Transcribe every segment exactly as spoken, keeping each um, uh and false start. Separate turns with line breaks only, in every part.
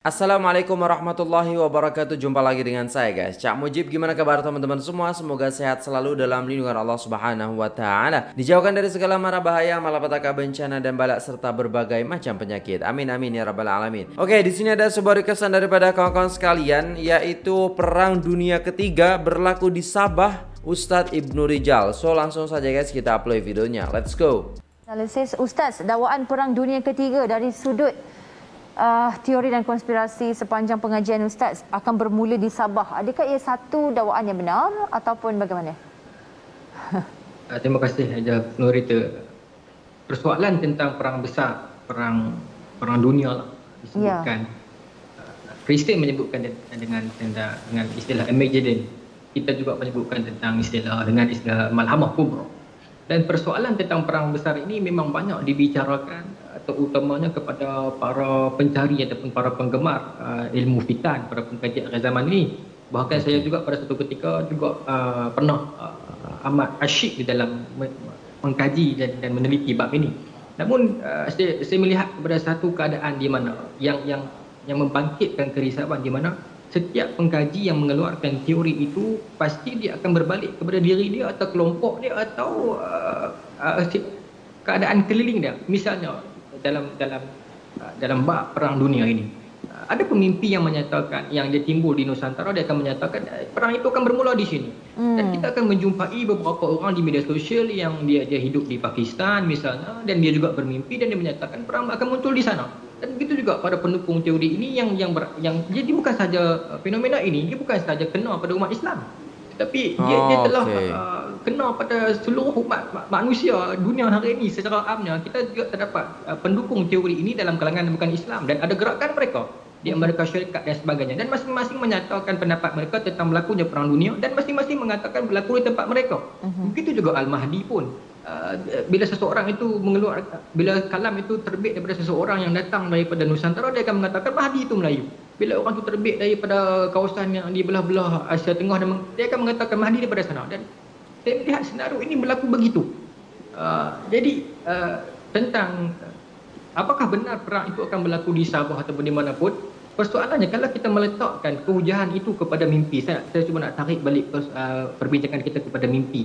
Assalamualaikum warahmatullahi wabarakatuh. Jumpa lagi dengan saya guys, Cak Mujib. Gimana kabar teman-teman semua? Semoga sehat selalu dalam lindungan Allah Subhanahu wa taala. Dijauhkan dari segala mara bahaya, malapetaka, bencana dan balak serta berbagai macam penyakit. Amin amin ya rabbal alamin. Oke, di sini ada sebuah requestan daripada kawan-kawan sekalian, yaitu Perang Dunia Ketiga berlaku di Sabah, Ustadz Ibnu Rijal. So langsung saja guys, kita play videonya. Let's go.
Analisis Ustaz, dakwaan Perang Dunia Ketiga dari sudut uh, teori dan konspirasi sepanjang pengajian Ustaz akan bermula di Sabah. Adakah ia satu dakwaan yang benar ataupun bagaimana?
Uh, terima kasih Haja Nurita. Persoalan tentang perang besar, perang perang dunia lah disebutkan. Ya. Uh, Kristian menyebutkan dengan dengan, dengan istilah Armageddon. Kita juga menyebutkan tentang istilah dengan istilah Malhamah Kubra. Dan persoalan tentang perang besar ini memang banyak dibicarakan, terutamanya kepada para pencari ataupun para penggemar uh, ilmu fitan, para pengkaji akhir zaman ini. Bahkan saya juga pada satu ketika juga uh, pernah uh, amat asyik di dalam mengkaji dan, dan meneliti bab ini. Namun uh, saya, saya melihat kepada satu keadaan di mana yang yang yang membangkitkan kerisauan, di mana setiap pengkaji yang mengeluarkan teori itu pasti dia akan berbalik kepada diri dia atau kelompok dia atau uh, uh, keadaan keliling dia. Misalnya dalam dalam uh, dalam bab perang dunia ini, uh, ada pemimpi yang menyatakan, yang dia timbul di Nusantara, dia akan menyatakan uh, perang itu akan bermula di sini. Hmm. Dan kita akan menjumpai beberapa orang di media sosial yang dia dia hidup di Pakistan misalnya, dan dia juga bermimpi dan dia menyatakan perang akan muncul di sana. Dan begitu juga pada pendukung teori ini yang yang ber, yang jadi bukan saja fenomena ini, dia bukan saja kena pada umat Islam, tetapi dia, oh, dia telah okay. uh, kena pada seluruh umat manusia dunia hari ini secara amnya. Kita juga terdapat uh, pendukung teori ini dalam kalangan bukan Islam, dan ada gerakan mereka di Amerika Syarikat dan sebagainya, dan masing-masing menyatakan pendapat mereka tentang berlakunya perang dunia, dan masing-masing mengatakan berlaku di tempat mereka. Uh-huh. Begitu juga Al-Mahdi pun. Uh, bila seseorang itu mengeluar, bila kalam itu terbit daripada seseorang yang datang daripada Nusantara, dia akan mengatakan Mahdi itu Melayu. Bila orang itu terbit daripada kawasan yang di belah-belah Asia Tengah, dia akan mengatakan Mahdi daripada sana. Dan saya melihat senario ini berlaku begitu. Uh, jadi uh, tentang uh, apakah benar perang itu akan berlaku di Sabah ataupun di manapun, persoalannya kalau kita meletakkan kehujahan itu kepada mimpi. Saya, saya cuba nak tarik balik uh, perbincangan kita kepada mimpi.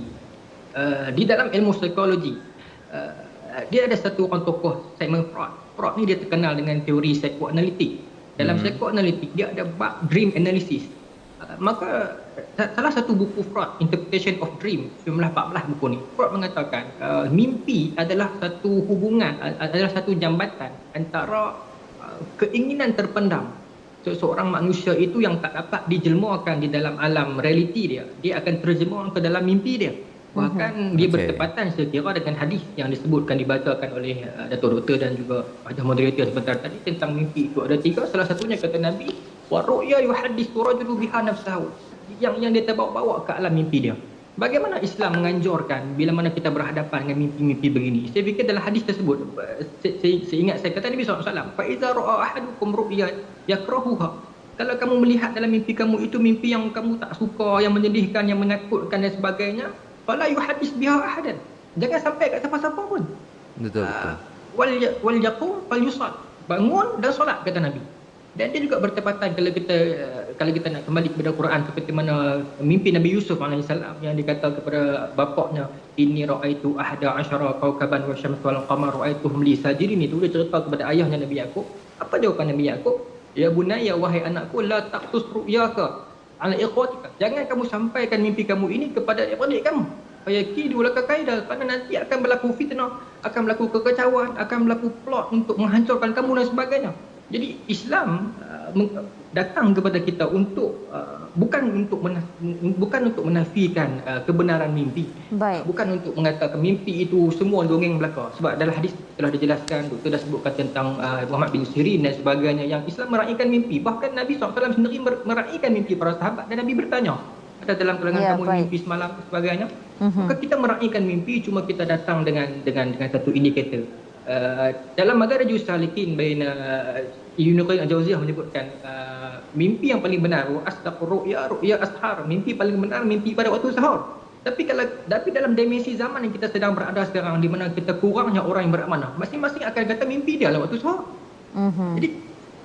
Uh, di dalam ilmu psikologi, uh, dia ada satu orang tokoh, Sigmund Freud. Freud ni dia terkenal dengan teori psikoanalitik. Dalam hmm. psikoanalitik dia ada bab dream analysis. Uh, maka salah satu buku Freud, Interpretation of Dream, seribu sembilan ratus empat belas buku ni, Freud mengatakan uh, mimpi adalah satu hubungan, uh, adalah satu jambatan antara uh, keinginan terpendam seseorang manusia itu yang tak dapat dijelmakan di dalam alam realiti dia. Dia akan terjemah ke dalam mimpi dia. Bahkan dia okay. bertepatan saya kira dengan hadis yang disebutkan, dibacakan oleh uh, Dato' Doktor dan juga Wajah Moderator sebentar tadi tentang mimpi itu. Ada tiga, salah satunya kata Nabi, wa ru'ya yuhaddithu rajulu biha nafsahu, yang yang dia terbawa-bawa ke alam mimpi dia. Bagaimana Islam menganjurkan bila mana kita berhadapan dengan mimpi-mimpi begini? Saya fikir dalam hadis tersebut, saya, saya, saya ingat saya kata Nabi sallallahu alaihi wasallam, fa iza ra'a ahadukum ru'ya yakrahuha, kalau kamu melihat dalam mimpi kamu itu mimpi yang kamu tak suka, yang menyedihkan, yang menakutkan dan sebagainya, fala yuhaddis biha ahadan, jangan sampai kat siapa-siapa pun.
Betul, betul.
Wal wal yaqum fal yusall, bangun dan solat kata Nabi. Dan dia juga bertepatan kalau kita kalau kita nak kembali kepada Quran, seperti mana mimpi Nabi Yusuf alaihissalam yang dikata kepada bapaknya, inni raaitu ahada asyara kawkaban wa syamsa wal qamar raaituhum li sajidin. Itu dia cerita kepada ayahnya Nabi Yakub. Apa jawapan Nabi Yakub? Ya bunayya, wahai anakku, la taqsus ru'yaka ala ikhwatika, jangan kamu sampaikan mimpi kamu ini kepada adik-adik kamu. Fayakidu laka kaida, kerana nanti akan berlaku fitnah, akan berlaku kekacauan, akan berlaku plot untuk menghancurkan kamu dan sebagainya. Jadi Islam uh, datang kepada kita untuk uh, bukan untuk menaf, bukan untuk menafikan uh, kebenaran mimpi.
Baik.
Bukan untuk mengatakan mimpi itu semua dongeng belaka. Sebab dalam hadis telah dijelaskan, doktor dah sebutkan tentang uh, Muhammad bin Sirin dan sebagainya, yang Islam meraihkan mimpi. Bahkan Nabi sallallahu alaihi wasallam sendiri meraihkan mimpi para sahabat, dan Nabi bertanya, ada dalam kalangan ya, kamu baik. mimpi semalam dan sebagainya. Uh-huh. Maka kita meraihkan mimpi, cuma kita datang dengan dengan dengan satu indikator. Uh, dalam Madarajus Salikin baina uh, Ibnu Qayyim Al-Jauziyah menyebutkan uh, mimpi yang paling benar wa asdaqur ru'ya ru'ya ashar, mimpi paling benar mimpi pada waktu sahur. Tapi kalau tapi dalam dimensi zaman yang kita sedang berada sekarang, di mana kita kurangnya orang yang beramanah, masing-masing akan kata mimpi dia lah waktu sahur. Uh-huh. Jadi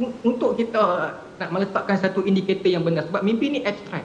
untuk kita nak meletakkan satu indikator yang benar, sebab mimpi ni abstrak.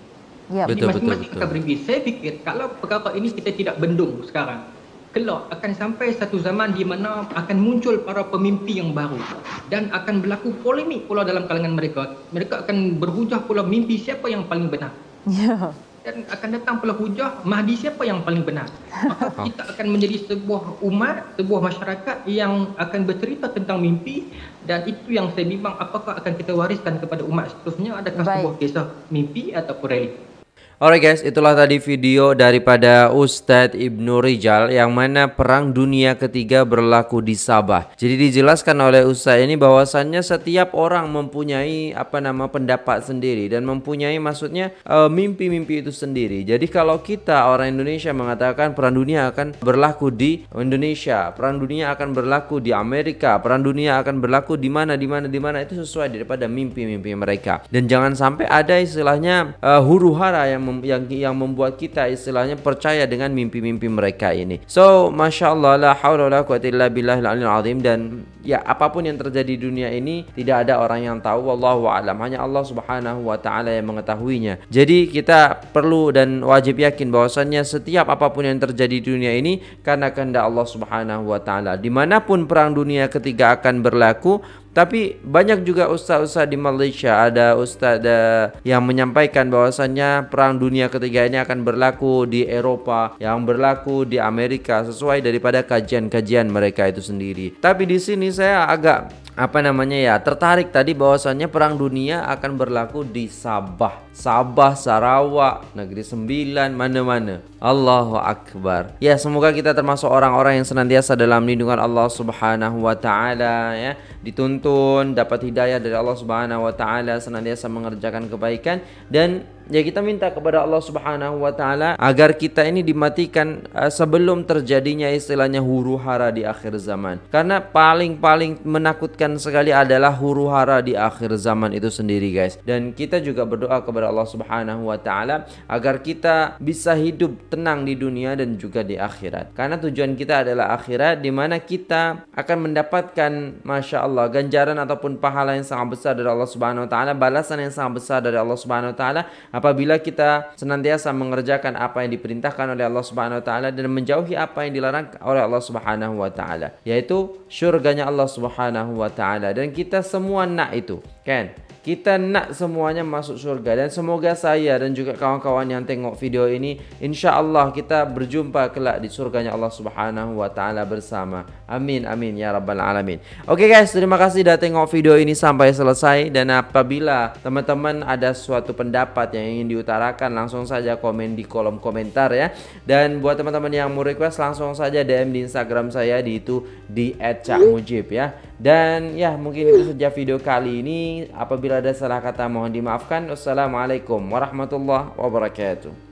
Ya.
Betul,
Masing-masing
betul,
akan bermimpi. Saya fikir kalau perkara ini kita tidak bendung sekarang, kelak akan sampai satu zaman di mana akan muncul para pemimpi yang baru dan akan berlaku polemik pula dalam kalangan mereka. Mereka akan berhujah pula mimpi siapa yang paling benar.
Ya.
Dan akan datang pula hujah Mahdi siapa yang paling benar. Maka kita akan menjadi sebuah umat, sebuah masyarakat yang akan bercerita tentang mimpi, dan itu yang saya bimbang apakah akan kita wariskan kepada umat seterusnya, adakah
Baik.
sebuah kisah mimpi ataupun realiti.
Alright guys, itulah tadi video daripada Ustadz Ibnu Rijal yang mana perang dunia ketiga berlaku di Sabah. Jadi dijelaskan oleh Ustadz ini bahwasannya setiap orang mempunyai apa nama pendapat sendiri dan mempunyai maksudnya mimpi-mimpi uh, itu sendiri. Jadi kalau kita orang Indonesia mengatakan perang dunia akan berlaku di Indonesia, perang dunia akan berlaku di Amerika, perang dunia akan berlaku di mana di mana di mana, itu sesuai daripada mimpi-mimpi mereka. Dan jangan sampai ada istilahnya uh, huru-hara yang yang yang membuat kita istilahnya percaya dengan mimpi-mimpi mereka ini. So, masya Allah, la haula wala quwwata illa billahil aliyil azim. Dan ya, apapun yang terjadi di dunia ini tidak ada orang yang tahu, wallahu a'lam, hanya Allah Subhanahu wa taala yang mengetahuinya. Jadi kita perlu dan wajib yakin bahwasannya setiap apapun yang terjadi di dunia ini karena kehendak Allah Subhanahu wa taala. Dimanapun perang dunia ketiga akan berlaku. Tapi banyak juga ustaz-ustaz di Malaysia, ada ustaz uh, yang menyampaikan bahwasannya perang dunia ketiga ini akan berlaku di Eropa, yang berlaku di Amerika, sesuai daripada kajian-kajian mereka itu sendiri. Tapi di sini saya agak apa namanya ya tertarik tadi bahwasannya perang dunia akan berlaku di Sabah, Sabah, Sarawak, Negeri Sembilan, mana-mana. Allahu Akbar. Ya, semoga kita termasuk orang-orang yang senantiasa dalam lindungan Allah Subhanahu wa taala ya, dituntun, dapat hidayah dari Allah Subhanahu wa taala, senantiasa mengerjakan kebaikan, dan ya kita minta kepada Allah Subhanahu wa taala agar kita ini dimatikan uh, sebelum terjadinya istilahnya huru-hara di akhir zaman. Karena paling-paling menakutkan sekali adalah huru-hara di akhir zaman itu sendiri, guys. Dan kita juga berdoa kepada Allah Subhanahu wa taala agar kita bisa hidup tenang di dunia dan juga di akhirat. Karena tujuan kita adalah akhirat, di mana kita akan mendapatkan masya Allah ganjaran ataupun pahala yang sangat besar dari Allah Subhanahu wa taala, balasan yang sangat besar dari Allah Subhanahu wa taala apabila kita senantiasa mengerjakan apa yang diperintahkan oleh Allah Subhanahu wa taala dan menjauhi apa yang dilarang oleh Allah Subhanahu wa taala, yaitu syurganya Allah Subhanahu wa taala. Dan kita semua nak itu, kan? Kita nak semuanya masuk surga, dan semoga saya dan juga kawan-kawan yang tengok video ini insya Allah kita berjumpa kelak di surganya Allah Subhanahu wa taala bersama. Amin amin ya rabbal alamin. Oke guys, terima kasih sudah tengok video ini sampai selesai, dan apabila teman-teman ada suatu pendapat yang ingin diutarakan langsung saja komen di kolom komentar ya. Dan buat teman-teman yang mau request langsung saja D M di Instagram saya di itu di et cak mujib ya. Dan ya mungkin itu saja video kali ini. Apabila ada salah kata mohon dimaafkan. Wassalamualaikum warahmatullahi wabarakatuh.